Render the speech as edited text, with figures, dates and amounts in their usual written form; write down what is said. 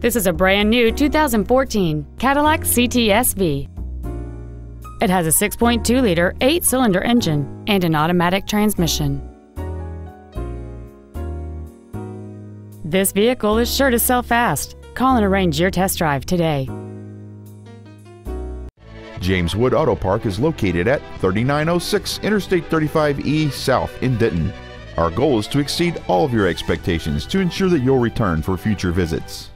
This is a brand new 2014 Cadillac CTS-V. It has a 6.2-liter 8-cylinder engine and an automatic transmission. This vehicle is sure to sell fast. Call and arrange your test drive today. James Wood Auto Park is located at 3906 Interstate 35E South in Denton. Our goal is to exceed all of your expectations to ensure that you'll return for future visits.